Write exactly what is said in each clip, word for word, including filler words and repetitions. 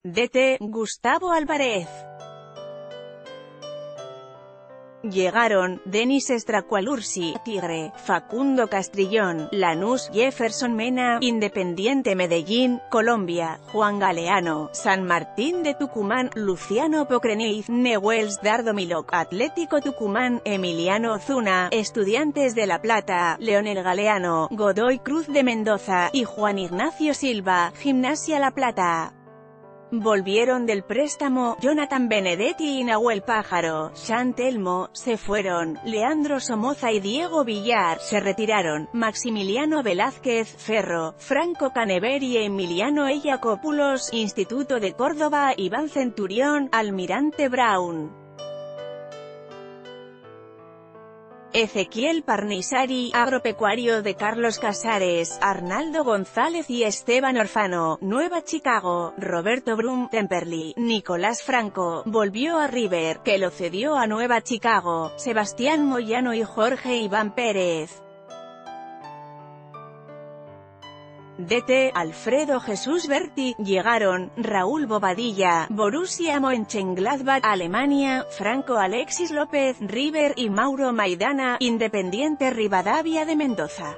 D T Gustavo Álvarez. Llegaron, Denis Stracualursi, Tigre, Facundo Castrillón, Lanús, Jefferson Mena, Independiente Medellín, Colombia, Juan Galeano, San Martín de Tucumán, Luciano Pocreniz, Newell's, Dardo Milok, Atlético Tucumán, Emiliano Zuna, Estudiantes de La Plata, Leonel Galeano, Godoy Cruz de Mendoza, y Juan Ignacio Silva, Gimnasia La Plata. Volvieron del préstamo, Jonathan Benedetti y Nahuel Pájaro, Chantelmo, se fueron, Leandro Somoza y Diego Villar, se retiraron, Maximiliano Velázquez, Ferro, Franco Canever y Emiliano Eyacópulos, Instituto de Córdoba, Iván Centurión, Almirante Brown. Ezequiel Parnisari, Agropecuario de Carlos Casares, Arnaldo González y Esteban Orfano, Nueva Chicago, Roberto Brum, Temperley, Nicolás Franco, volvió a River, que lo cedió a Nueva Chicago, Sebastián Moyano y Jorge Iván Pérez. D T Alfredo Jesús Berti, llegaron, Raúl Bobadilla, Borussia Mönchengladbach, Alemania, Franco Alexis López, River y Mauro Maidana, Independiente Rivadavia de Mendoza.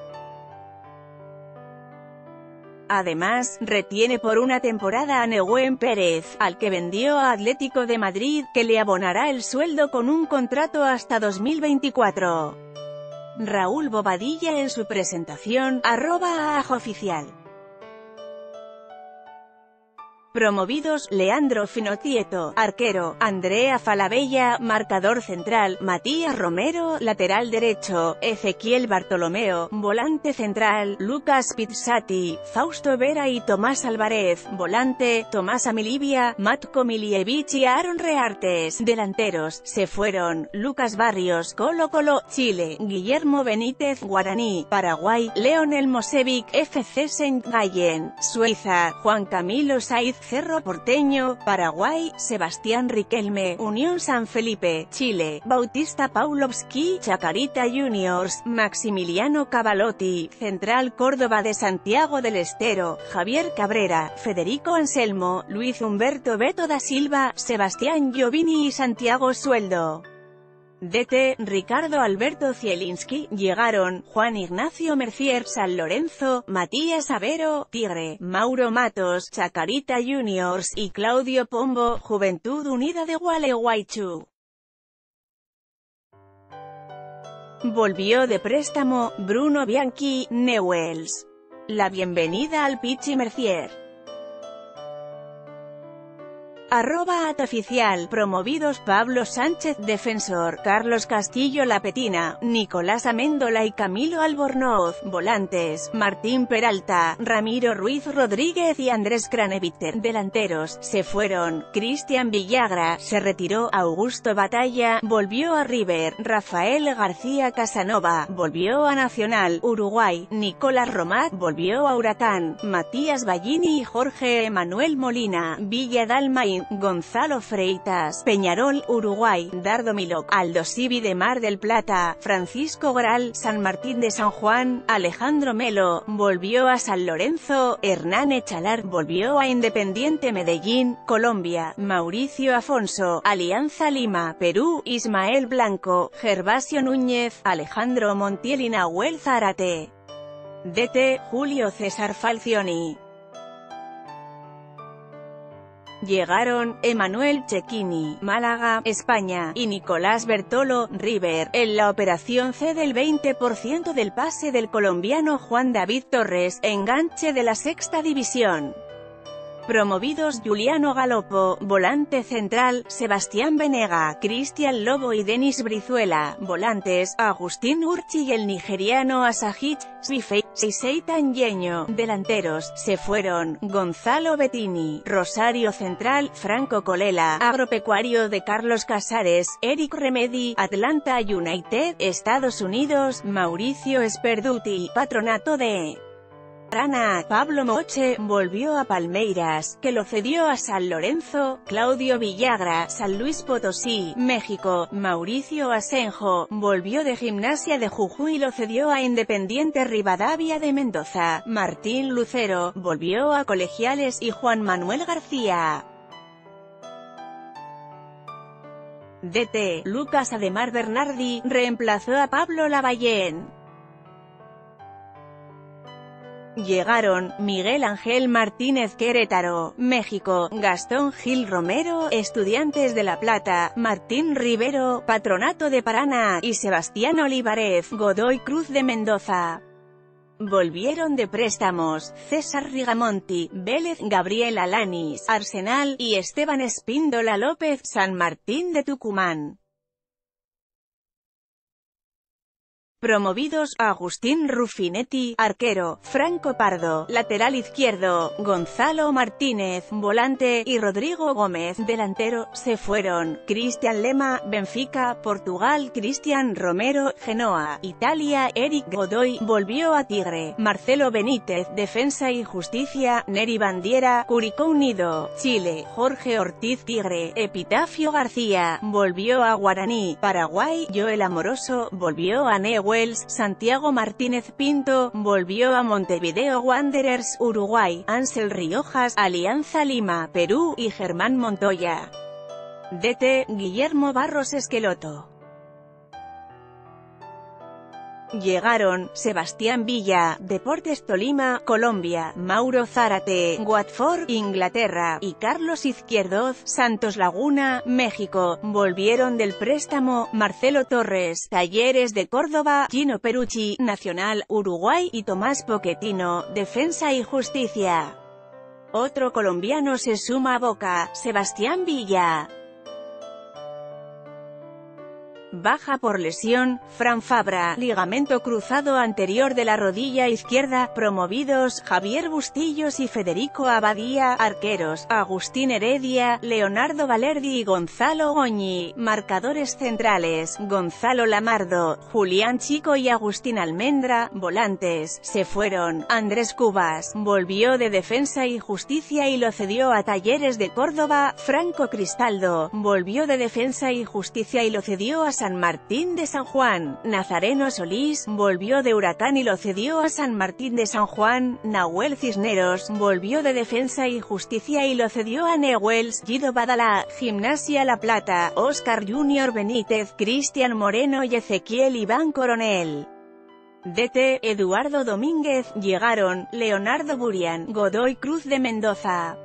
Además, retiene por una temporada a Nehuen Pérez, al que vendió a Atlético de Madrid, que le abonará el sueldo con un contrato hasta dos mil veinticuatro. Raúl Bobadilla en su presentación, arroba ajoficial. Promovidos, Leandro Finocchio, arquero, Andrea Falabella, marcador central, Matías Romero, lateral derecho, Ezequiel Bartolomeo, volante central, Lucas Pizzati, Fausto Vera y Tomás Álvarez, volante, Tomás Amilibia, Matko Milievich y Aaron Reartes, delanteros, se fueron, Lucas Barrios, Colo Colo, Chile, Guillermo Benítez, Guaraní, Paraguay, Leonel Mosevic, F C Saint Gallen, Suiza, Juan Camilo Saiz, Cerro Porteño, Paraguay, Sebastián Riquelme, Unión San Felipe, Chile, Bautista Paulovsky, Chacarita Juniors, Maximiliano Cavalotti, Central Córdoba de Santiago del Estero, Javier Cabrera, Federico Anselmo, Luis Humberto Beto da Silva, Sebastián Giovini y Santiago Sueldo. D T Ricardo Alberto Zielinski, llegaron, Juan Ignacio Mercier San Lorenzo, Matías Avero, Tigre, Mauro Matos, Chacarita Juniors y Claudio Pombo, Juventud Unida de Gualeguaychú. Volvió de préstamo, Bruno Bianchi, Newell's. La bienvenida al Pichi Mercier. Arroba Atoficial, promovidos Pablo Sánchez Defensor, Carlos Castillo La Petina, Nicolás Améndola y Camilo Albornoz, volantes, Martín Peralta, Ramiro Ruiz Rodríguez y Andrés Craneviter, delanteros, se fueron, Cristian Villagra, se retiró, Augusto Batalla, volvió a River, Rafael García Casanova, volvió a Nacional, Uruguay, Nicolás Romat, volvió a Huracán, Matías Ballini y Jorge Emanuel Molina, Villa Dalmaín, Gonzalo Freitas, Peñarol, Uruguay, Dardo Milok, Aldo Civi de Mar del Plata, Francisco Gral, San Martín de San Juan, Alejandro Melo, volvió a San Lorenzo, Hernán Echalar, volvió a Independiente Medellín, Colombia, Mauricio Afonso, Alianza Lima, Perú, Ismael Blanco, Gervasio Núñez, Alejandro Montiel y Nahuel Zárate. D T Julio César Falcioni. Llegaron, Emanuel Cecchini, Málaga, España, y Nicolás Bertolo, River. En la operación cede el veinte por ciento del pase del colombiano Juan David Torres, enganche de la sexta división. Promovidos Juliano Galopo, volante central, Sebastián Venega, Cristian Lobo y Denis Brizuela, volantes, Agustín Urchi y el nigeriano Asahich Zwifei y Seitan Yeño, delanteros, se fueron, Gonzalo Bettini, Rosario Central, Franco Colela, Agropecuario de Carlos Casares, Eric Remedi, Atlanta United, Estados Unidos, Mauricio Sperduti, Patronato de Paraná. Pablo Moche volvió a Palmeiras, que lo cedió a San Lorenzo. Claudio Villagra, San Luis Potosí, México. Mauricio Asenjo volvió de Gimnasia de Jujuy y lo cedió a Independiente Rivadavia de Mendoza. Martín Lucero volvió a Colegiales y Juan Manuel García. D T Lucas Ademar Bernardi reemplazó a Pablo Lavallén. Llegaron: Miguel Ángel Martínez, Querétaro, México; Gastón Gil Romero, Estudiantes de La Plata; Martín Rivero, Patronato de Paraná; y Sebastián Olivares, Godoy Cruz de Mendoza. Volvieron de préstamos: César Rigamonti, Vélez; Gabriel Alanis, Arsenal; y Esteban Espíndola López, San Martín de Tucumán. Promovidos: Agustín Ruffinetti, arquero; Franco Pardo, lateral izquierdo; Gonzalo Martínez, volante; y Rodrigo Gómez, delantero. Se fueron: Cristian Lema, Benfica, Portugal; Cristian Romero, Genoa, Italia; Eric Godoy volvió a Tigre; Marcelo Benítez, Defensa y Justicia; Neri Bandiera, Curicó Unido, Chile; Jorge Ortiz, Tigre; Epitafio García volvió a Guaraní, Paraguay; Joel Amoroso volvió a Newell's; Santiago Martínez Pinto volvió a Montevideo Wanderers, Uruguay; Ansel Riojas, Alianza Lima, Perú; y Germán Montoya. D T Guillermo Barros Esqueloto. Llegaron: Sebastián Villa, Deportes Tolima, Colombia; Mauro Zárate, Watford, Inglaterra; y Carlos Izquierdoz, Santos Laguna, México. Volvieron del préstamo: Marcelo Torres, Talleres de Córdoba; Gino Perucci, Nacional, Uruguay; y Tomás Pochettino, Defensa y Justicia. Otro colombiano se suma a Boca: Sebastián Villa. Baja por lesión: Fran Fabra, ligamento cruzado anterior de la rodilla izquierda. Promovidos: Javier Bustillos y Federico Abadía. Arqueros: Agustín Heredia, Leonardo Valerdi y Gonzalo Goñi. Marcadores centrales: Gonzalo Lamardo, Julián Chico y Agustín Almendra. Volantes: se fueron: Andrés Cubas volvió de Defensa y Justicia y lo cedió a Talleres de Córdoba; Franco Cristaldo volvió de Defensa y Justicia y lo cedió a San Martín de San Juan; Nazareno Solís volvió de Huracán y lo cedió a San Martín de San Juan; Nahuel Cisneros volvió de Defensa y Justicia y lo cedió a Newell's; Guido Badalá, Gimnasia La Plata; Óscar Junior Benítez, Cristian Moreno y Ezequiel Iván Coronel. D T Eduardo Domínguez. Llegaron: Leonardo Burian, Godoy Cruz de Mendoza.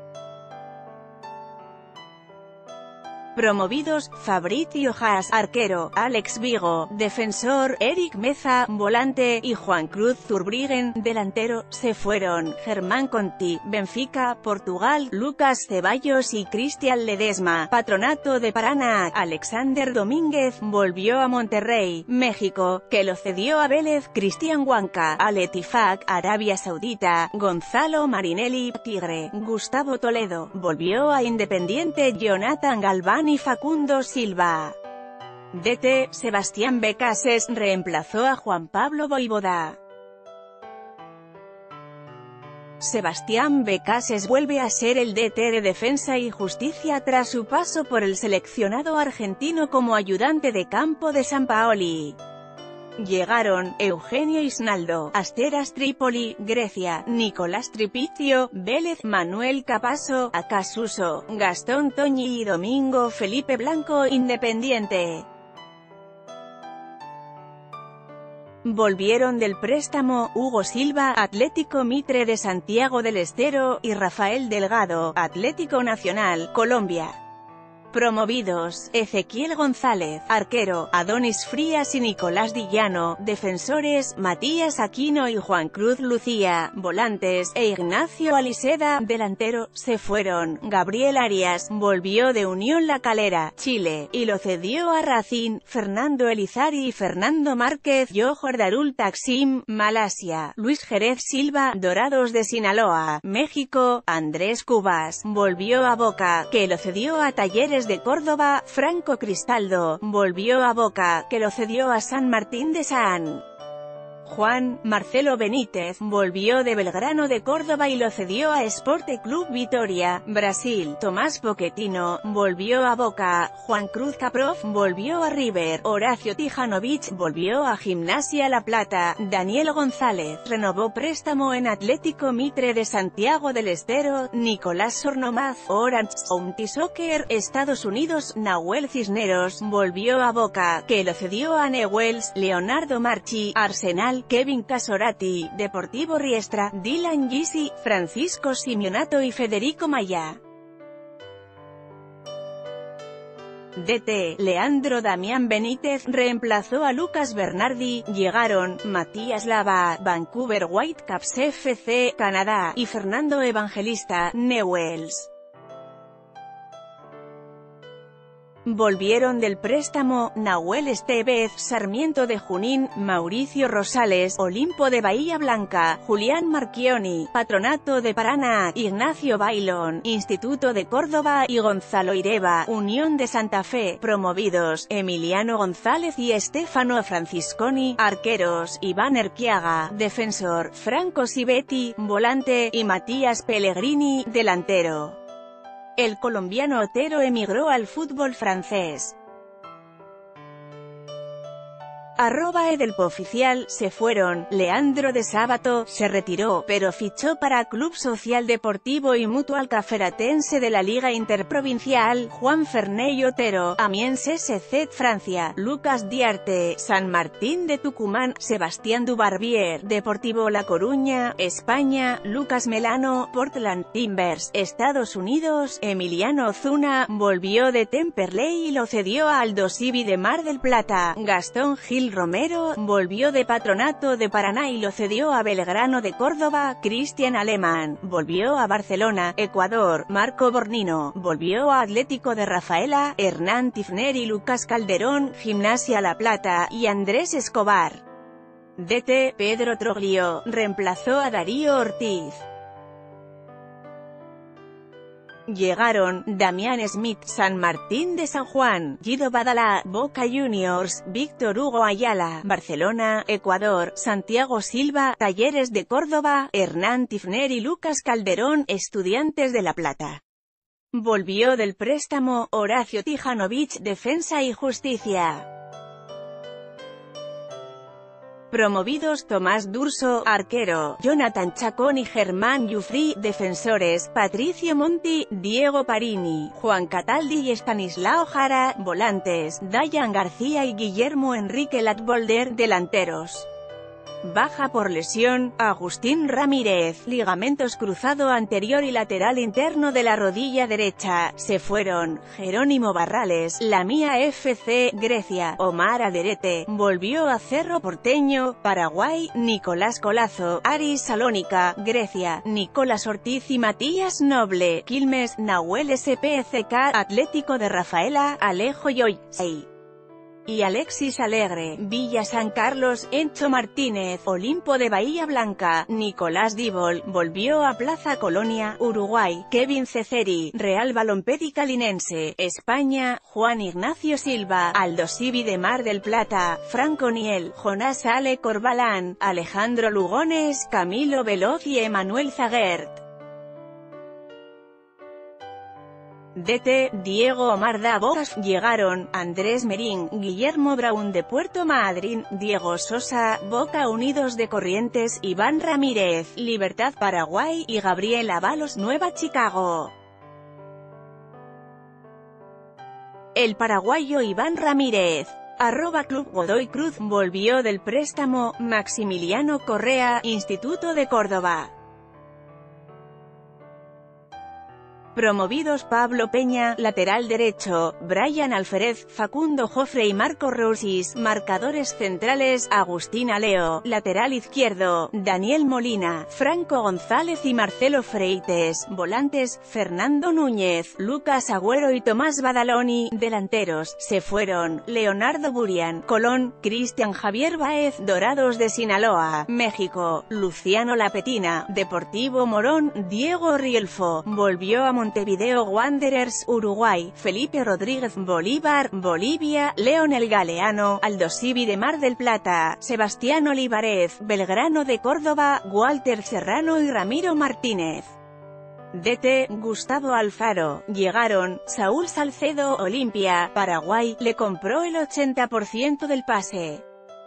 Promovidos: Fabrizio Haas, arquero; Alex Vigo, defensor; Eric Meza, volante; y Juan Cruz Zurbriggen, delantero. Se fueron: Germán Conti, Benfica, Portugal; Lucas Ceballos y Cristian Ledesma, Patronato de Paraná; Alexander Domínguez volvió a Monterrey, México, que lo cedió a Vélez; Cristian Huanca, Al Ettifaq, Arabia Saudita; Gonzalo Marinelli, Tigre; Gustavo Toledo volvió a Independiente; Jonathan Galván y Facundo Silva. D T Sebastián Becases reemplazó a Juan Pablo Voivoda. Sebastián Becases vuelve a ser el D T de Defensa y Justicia tras su paso por el seleccionado argentino como ayudante de campo de Sampaoli. Llegaron: Eugenio Isnaldo, Asteras Trípoli, Grecia; Nicolás Tripicio, Vélez; Manuel Capasso, Acasuso; Gastón Toñi y Domingo Felipe Blanco, Independiente. Volvieron del préstamo: Hugo Silva, Atlético Mitre de Santiago del Estero; y Rafael Delgado, Atlético Nacional, Colombia. Promovidos: Ezequiel González, arquero; Adonis Frías y Nicolás Dillano, defensores; Matías Aquino y Juan Cruz Lucía, volantes; e Ignacio Aliseda, delantero. Se fueron: Gabriel Arias volvió de Unión La Calera, Chile, y lo cedió a Racing; Fernando Elizari y Fernando Márquez, Johor Darul Taksim, Malasia; Luis Jerez Silva, Dorados de Sinaloa, México; Andrés Cubas volvió a Boca, que lo cedió a Talleres de Córdoba; Franco Cristaldo volvió a Boca, que lo cedió a San Martín de San Juan Marcelo Benítez volvió de Belgrano de Córdoba y lo cedió a Esporte Club Vitória, Brasil. Tomás Pochettino volvió a Boca. Juan Cruz Caprof volvió a River. Horacio Tijanovic volvió a Gimnasia La Plata. Daniel González renovó préstamo en Atlético Mitre de Santiago del Estero. Nicolás Sornomaz, Orange County Soccer, Estados Unidos. Nahuel Cisneros volvió a Boca, que lo cedió a Newell's. Leonardo Marchi, Arsenal. Kevin Casorati, Deportivo Riestra. Dylan Gisi, Francisco Simeonato y Federico Maya. D T, Leandro Damián Benítez reemplazó a Lucas Bernardi. Llegaron Matías Lava, Vancouver Whitecaps F C, Canadá, y Fernando Evangelista, Newell's. Volvieron del préstamo, Nahuel Estevez, Sarmiento de Junín, Mauricio Rosales, Olimpo de Bahía Blanca, Julián Marchioni, Patronato de Paraná, Ignacio Bailón, Instituto de Córdoba, y Gonzalo Ireba, Unión de Santa Fe. Promovidos, Emiliano González y Stefano Francisconi. Arqueros, Iván Erquiaga, defensor, Franco Sibetti, volante, y Matías Pellegrini, delantero. El colombiano Otero emigró al fútbol francés. Arroba Edelpo Oficial, se fueron. Leandro de Sábato se retiró, pero fichó para Club Social Deportivo y Mutual Caferatense de la Liga Interprovincial. Juan Ferney Otero, Amiens S C Francia. Lucas Diarte, San Martín de Tucumán. Sebastián Dubarbier, Deportivo La Coruña, España. Lucas Melano, Portland Timbers, Estados Unidos. Emiliano Ozuna volvió de Temperley y lo cedió a Aldosivi de Mar del Plata. Gastón Gil Romero volvió de Patronato de Paraná y lo cedió a Belgrano de Córdoba. Cristian Alemán volvió a Barcelona, Ecuador. Marco Bornino volvió a Atlético de Rafaela. Hernán Tifner y Lucas Calderón, Gimnasia La Plata, y Andrés Escobar. D T, Pedro Troglio reemplazó a Darío Ortiz. Llegaron Damián Smith, San Martín de San Juan. Guido Badalá, Boca Juniors. Víctor Hugo Ayala, Barcelona, Ecuador. Santiago Silva, Talleres de Córdoba. Hernán Tifner y Lucas Calderón, Estudiantes de La Plata. Volvió del préstamo, Horacio Tijanovic, Defensa y Justicia. Promovidos, Tomás Durso, arquero, Jonathan Chacón y Germán Yufri, defensores, Patricio Monti, Diego Parini, Juan Cataldi y Estanislao Jara, volantes, Dayan García y Guillermo Enrique Latbolder, delanteros. Baja por lesión, Agustín Ramírez, ligamentos cruzado anterior y lateral interno de la rodilla derecha. Se fueron, Jerónimo Barrales, Lamia F C, Grecia. Omar Aderete, volvió a Cerro Porteño, Paraguay. Nicolás Colazo, Aris Salónica, Grecia. Nicolás Ortiz y Matías Noble, Quilmes. Nahuel S P C K, Atlético de Rafaela. Alejo Yoyei y Alexis Alegre, Villa San Carlos. Encho Martínez, Olimpo de Bahía Blanca. Nicolás Dibol, volvió a Plaza Colonia, Uruguay. Kevin Ceceri, Real Balompédica Linense, España. Juan Ignacio Silva, Aldosivi de Mar del Plata. Franco Niel, Jonás Ale Corbalán, Alejandro Lugones, Camilo Veloz y Emanuel Zaguert. D T, Diego Omar da Boas. Llegaron, Andrés Merín, Guillermo Braun de Puerto Madryn, Diego Sosa, Boca Unidos de Corrientes, Iván Ramírez, Libertad Paraguay, y Gabriel Avalos, Nueva Chicago. El paraguayo Iván Ramírez, arroba Club Godoy Cruz, volvió del préstamo. Maximiliano Correa, Instituto de Córdoba. Promovidos, Pablo Peña, lateral derecho, Brian Alferez, Facundo Jofre y Marco Rousis. Marcadores centrales, Agustín Aleo, lateral izquierdo, Daniel Molina, Franco González y Marcelo Freites. Volantes, Fernando Núñez, Lucas Agüero y Tomás Badaloni. Delanteros, se fueron, Leonardo Burian, Colón. Cristian Javier Báez, Dorados de Sinaloa, México. Luciano Lapetina, Deportivo Morón. Diego Rielfo, volvió a Montevideo Wanderers, Uruguay, Felipe Rodríguez, Bolívar, Bolivia, Leonel Galeano, Aldosivi de Mar del Plata, Sebastián Olivares, Belgrano de Córdoba, Walter Serrano y Ramiro Martínez. D T, Gustavo Alfaro, llegaron, Saúl Salcedo, Olimpia, Paraguay, le compró el ochenta por ciento del pase.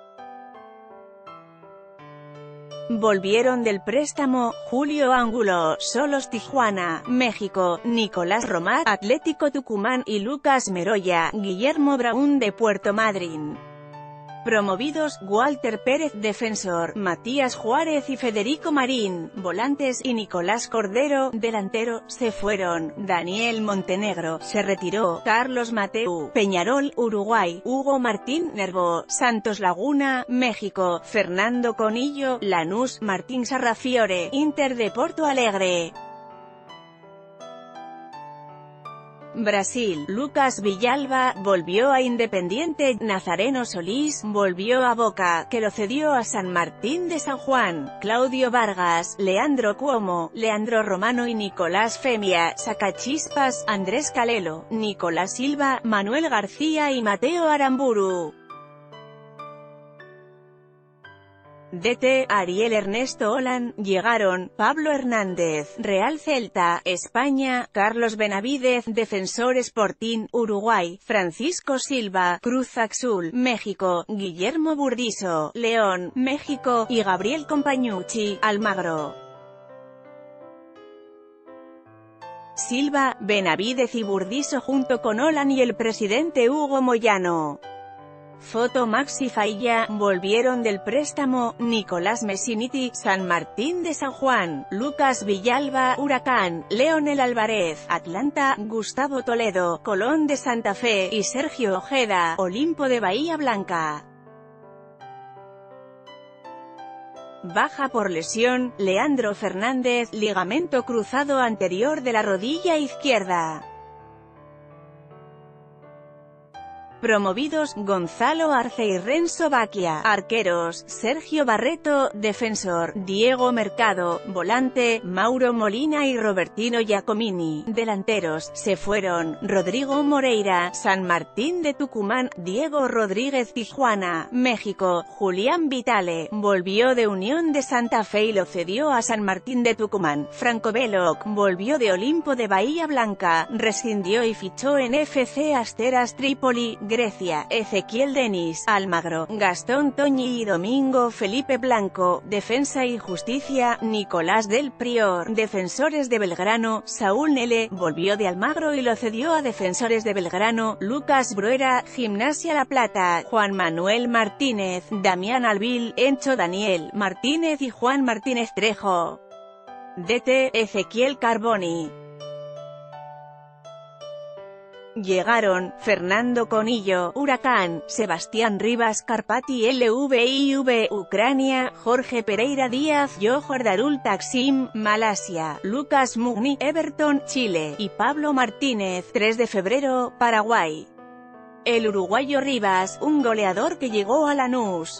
Volvieron del préstamo, Julio Ángulo, Solos Tijuana, México, Nicolás Romat, Atlético Tucumán y Lucas Meroya, Guillermo Braún de Puerto Madryn. Promovidos, Walter Pérez, defensor, Matías Juárez y Federico Marín, volantes, y Nicolás Cordero, delantero, se fueron. Daniel Montenegro, se retiró. Carlos Mateu, Peñarol, Uruguay, Hugo Martín Nervo, Santos Laguna, México, Fernando Conillo, Lanús, Martín Sarrafiore, Inter de Porto Alegre. Brasil, Lucas Villalba, volvió a Independiente, Nazareno Solís, volvió a Boca, que lo cedió a San Martín de San Juan, Claudio Vargas, Leandro Cuomo, Leandro Romano y Nicolás Femia, Sacachispas, Andrés Calelo, Nicolás Silva, Manuel García y Mateo Aramburu. D T, Ariel Ernesto Olan, llegaron, Pablo Hernández, Real Celta, España, Carlos Benavídez, Defensor Sporting, Uruguay, Francisco Silva, Cruz Azul, México, Guillermo Burdizo, León, México, y Gabriel Compañucci, Almagro. Silva, Benavídez y Burdizo junto con Olan y el presidente Hugo Moyano. Foto Maxi Failla, volvieron del préstamo, Nicolás Messiniti, San Martín de San Juan, Lucas Villalba, Huracán, Leonel Álvarez, Atlanta, Gustavo Toledo, Colón de Santa Fe, y Sergio Ojeda, Olimpo de Bahía Blanca. Baja por lesión, Leandro Fernández, ligamento cruzado anterior de la rodilla izquierda. Promovidos, Gonzalo Arce y Renzo Bacchia, arqueros, Sergio Barreto, defensor, Diego Mercado, volante, Mauro Molina y Robertino Giacomini, delanteros, se fueron, Rodrigo Moreira, San Martín de Tucumán, Diego Rodríguez Tijuana, México, Julián Vitale, volvió de Unión de Santa Fe y lo cedió a San Martín de Tucumán, Franco Belloc, volvió de Olimpo de Bahía Blanca, rescindió y fichó en F C Asteras Trípoli, Grecia, Ezequiel Denis, Almagro, Gastón Toñi y Domingo Felipe Blanco, Defensa y Justicia, Nicolás del Prior, Defensores de Belgrano, Saúl Nele, volvió de Almagro y lo cedió a Defensores de Belgrano, Lucas Bruera, Gimnasia La Plata, Juan Manuel Martínez, Damián Albil, Encho Daniel Martínez y Juan Martínez Trejo. D T, Ezequiel Carboni. Llegaron, Fernando Conillo, Huracán, Sebastián Rivas Carpati L V I V, Ucrania, Jorge Pereira Díaz, Johor Darul Taksim, Malasia, Lucas Mugni, Everton, Chile, y Pablo Martínez, tres de febrero, Paraguay. El uruguayo Rivas, un goleador que llegó a Lanús.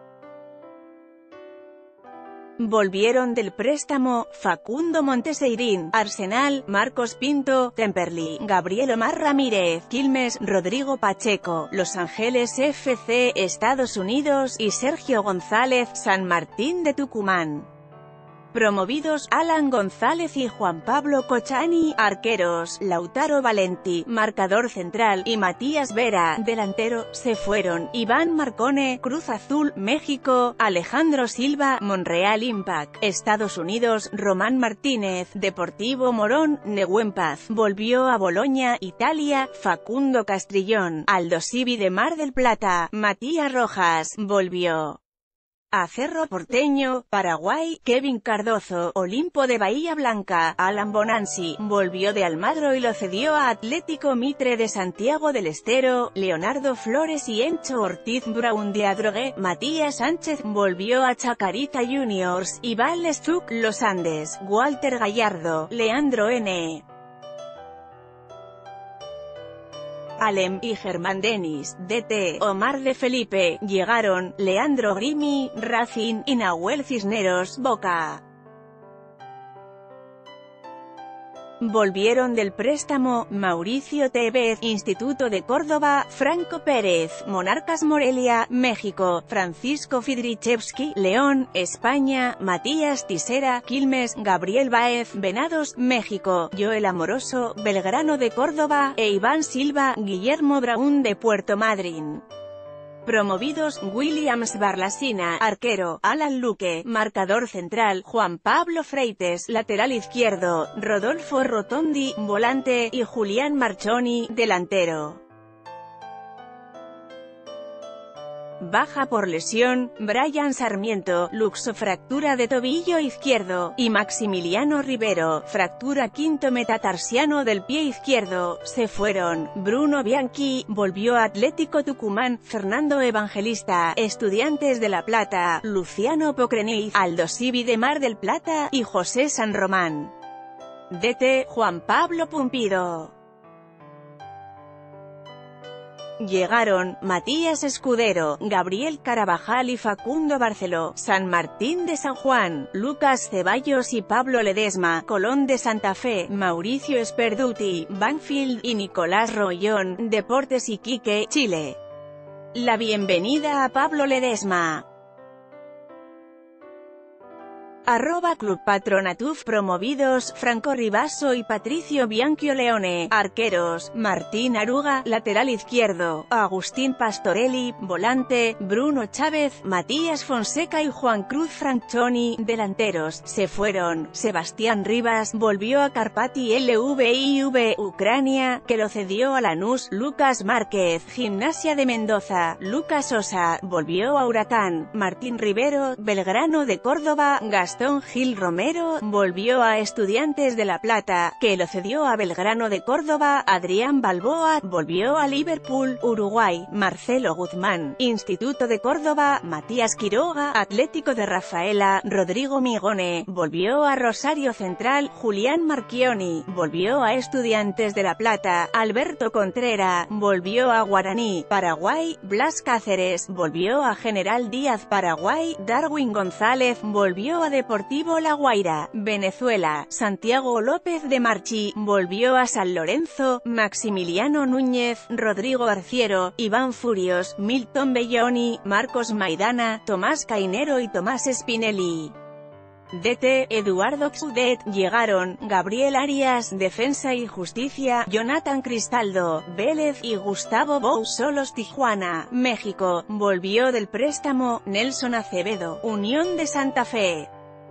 Volvieron del préstamo, Facundo Monteseirín, Arsenal, Marcos Pinto, Temperley, Gabriel Omar Ramírez, Quilmes, Rodrigo Pacheco, Los Ángeles F C, Estados Unidos, y Sergio González, San Martín de Tucumán. Promovidos, Alan González y Juan Pablo Cochani, arqueros, Lautaro Valenti, marcador central, y Matías Vera, delantero, se fueron, Iván Marcone, Cruz Azul, México, Alejandro Silva, Monreal Impact, Estados Unidos, Román Martínez, Deportivo Morón, Nehuempaz, volvió a Boloña, Italia, Facundo Castrillón, Aldosivi de Mar del Plata, Matías Rojas, volvió a Cerro Porteño, Paraguay, Kevin Cardozo, Olimpo de Bahía Blanca, Alan Bonanzi, volvió de Almagro y lo cedió a Atlético Mitre de Santiago del Estero, Leonardo Flores y Encho Ortiz Brown de Adrogué, Matías Sánchez, volvió a Chacarita Juniors, y Val Stuck, Los Andes, Walter Gallardo, Leandro N. Alem y Germán Denis, D T, Omar de Felipe, llegaron, Leandro Grimi, Racing, y Nahuel Cisneros, Boca. Volvieron del préstamo, Mauricio Tevez, Instituto de Córdoba, Franco Pérez, Monarcas Morelia, México, Francisco Fidrichevsky, León, España, Matías Tisera, Quilmes, Gabriel Báez, Venados, México, Joel Amoroso, Belgrano de Córdoba, e Iván Silva, Guillermo Braún de Puerto Madryn. Promovidos, Williams Barlasina, arquero, Alan Luque, marcador central, Juan Pablo Freites, lateral izquierdo, Rodolfo Rotondi, volante, y Julián Marchoni, delantero. Baja por lesión, Brian Sarmiento, luxofractura de tobillo izquierdo, y Maximiliano Rivero, fractura quinto metatarsiano del pie izquierdo. Se fueron, Bruno Bianchi, volvió a Atlético Tucumán, Fernando Evangelista, Estudiantes de La Plata, Luciano Pocreniz, Aldosivi de Mar del Plata, y José San Román. D T, Juan Pablo Pumpido. Llegaron, Matías Escudero, Gabriel Carabajal y Facundo Barceló, San Martín de San Juan, Lucas Ceballos y Pablo Ledesma, Colón de Santa Fe, Mauricio Esperduti, Banfield, y Nicolás Rollón, Deportes Iquique, Chile. La bienvenida a Pablo Ledesma. Arroba Club Patronatuf. Promovidos, Franco Ribasso y Patricio Bianchio Leone, arqueros, Martín Aruga, lateral izquierdo, Agustín Pastorelli, volante, Bruno Chávez, Matías Fonseca y Juan Cruz Franchoni, delanteros. Se fueron, Sebastián Rivas, volvió a Karpaty Lviv, Ucrania, que lo cedió a Lanús, Lucas Márquez, Gimnasia de Mendoza, Lucas Osa, volvió a Huracán, Martín Rivero, Belgrano de Córdoba, Gastón Gil Romero, volvió a Estudiantes de La Plata, que lo cedió a Belgrano de Córdoba, Adrián Balboa, volvió a Liverpool, Uruguay, Marcelo Guzmán, Instituto de Córdoba, Matías Quiroga, Atlético de Rafaela, Rodrigo Migone, volvió a Rosario Central, Julián Marchioni, volvió a Estudiantes de La Plata, Alberto Contrera, volvió a Guaraní, Paraguay, Blas Cáceres, volvió a General Díaz, Paraguay, Darwin González, volvió a Deportivo La Guaira, Venezuela, Santiago López de Marchi, volvió a San Lorenzo, Maximiliano Núñez, Rodrigo Arciero, Iván Furios, Milton Belloni, Marcos Maidana, Tomás Cainero y Tomás Spinelli. D T, Eduardo Xudet. Llegaron, Gabriel Arias, Defensa y Justicia, Jonathan Cristaldo, Vélez, y Gustavo Bou, Solos Tijuana, México, volvió del préstamo, Nelson Acevedo, Unión de Santa Fe.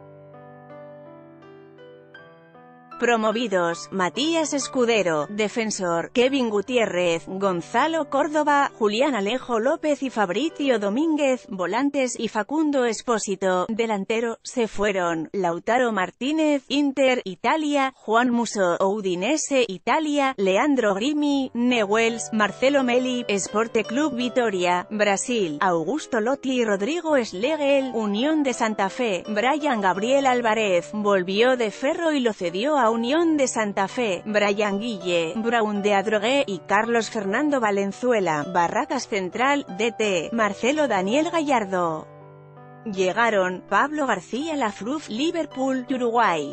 Promovidos, Matías Escudero, defensor, Kevin Gutiérrez, Gonzalo Córdoba, Julián Alejo López y Fabricio Domínguez, volantes, y Facundo Espósito, delantero. Se fueron, Lautaro Martínez, Inter, Italia, Juan Musso, Udinese, Italia, Leandro Grimi, Newell's, Marcelo Meli, Esporte Club Vitoria, Brasil, Augusto Lotti y Rodrigo Schlegel, Unión de Santa Fe. Brian Gabriel Álvarez, volvió de Ferro y lo cedió a Unión de Santa Fe, Brian Guille, Braun de Adrogué, y Carlos Fernando Valenzuela, Barracas Central, D T, Marcelo Daniel Gallardo. Llegaron, Pablo García Lafruz, Liverpool, Uruguay.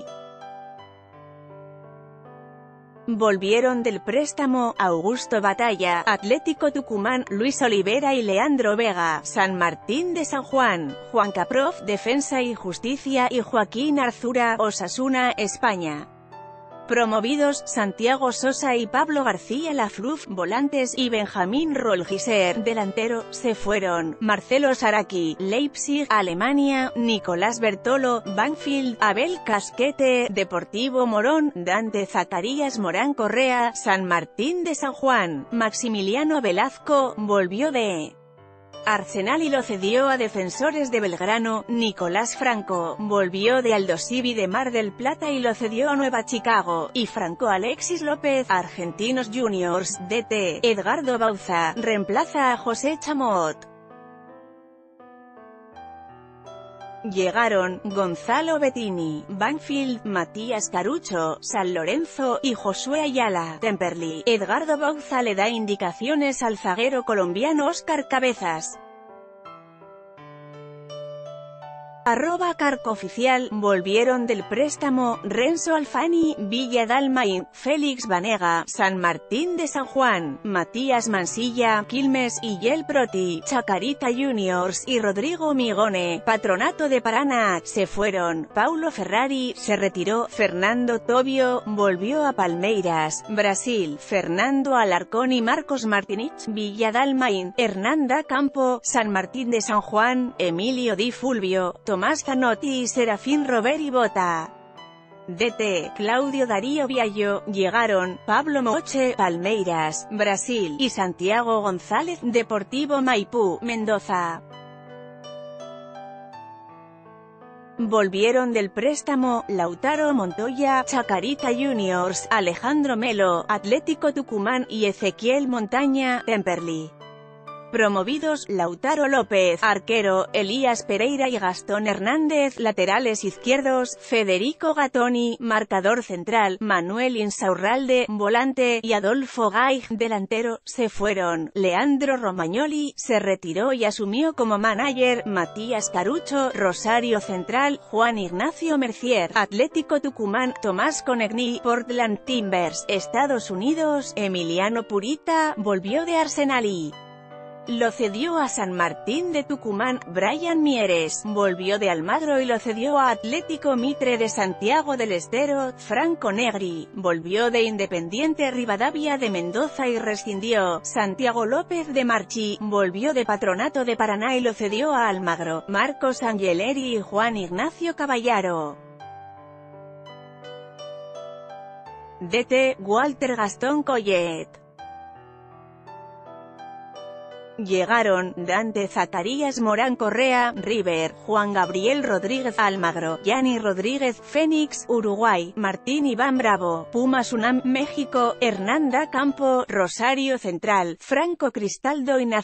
Volvieron del préstamo, Augusto Batalla, Atlético Tucumán, Luis Olivera y Leandro Vega, San Martín de San Juan, Juan Caprof, Defensa y Justicia, y Joaquín Arzura, Osasuna, España. Promovidos, Santiago Sosa y Pablo García Lafruz, volantes, y Benjamín Rolgiser, delantero. Se fueron, Marcelo Saraki, Leipzig, Alemania, Nicolás Bertolo, Banfield, Abel Casquete, Deportivo Morón, Dante Zacarías Morán Correa, San Martín de San Juan, Maximiliano Velazco, volvió de Arsenal y lo cedió a Defensores de Belgrano, Nicolás Franco, volvió de Aldosivi de Mar del Plata y lo cedió a Nueva Chicago, y Franco Alexis López, Argentinos Juniors, D T, Edgardo Bauza, reemplaza a José Chamot. Llegaron, Gonzalo Bettini, Banfield, Matías Carucho, San Lorenzo, y Josué Ayala, Temperley. Edgardo Bauza le da indicaciones al zaguero colombiano Óscar Cabezas. Arroba Carco Oficial, volvieron del préstamo, Renzo Alfani, Villa Dalmain, Félix Banega, San Martín de San Juan, Matías Mansilla, Quilmes, Yel Proti, Chacarita Juniors y Rodrigo Migone, Patronato de Paraná, se fueron, Paulo Ferrari, se retiró, Fernando Tobio, volvió a Palmeiras, Brasil, Fernando Alarcón y Marcos Martinich, Villa Dalmain, Hernanda Campo, San Martín de San Juan, Emilio Di Fulvio, Tomás Zanotti y Serafín Robert Bota. D T, Claudio Darío Viallo, llegaron, Pablo Moche, Palmeiras, Brasil, y Santiago González, Deportivo Maipú, Mendoza. Volvieron del préstamo, Lautaro Montoya, Chacarita Juniors, Alejandro Melo, Atlético Tucumán y Ezequiel Montaña, Temperley. Promovidos, Lautaro López, arquero, Elías Pereira y Gastón Hernández, laterales izquierdos, Federico Gattoni, marcador central, Manuel Insaurralde, volante, y Adolfo Gay, delantero, se fueron, Leandro Romagnoli, se retiró y asumió como manager, Matías Carucho, Rosario Central, Juan Ignacio Mercier, Atlético Tucumán, Tomás Conegni, Portland Timbers, Estados Unidos, Emiliano Purita, volvió de Arsenal y lo cedió a San Martín de Tucumán. Brian Mieres, volvió de Almagro y lo cedió a Atlético Mitre de Santiago del Estero. Franco Negri, volvió de Independiente Rivadavia de Mendoza y rescindió. Santiago López de Marchi, volvió de Patronato de Paraná y lo cedió a Almagro. Marcos Angeleri y Juan Ignacio Caballaro. D T, Walter Gastón Collet. Llegaron, Dante Zacarías Morán Correa, River, Juan Gabriel Rodríguez Almagro, Yanni Rodríguez, Fénix, Uruguay, Martín Iván Bravo, Pumas UNAM, México, Hernanda Campo, Rosario Central, Franco Cristaldo y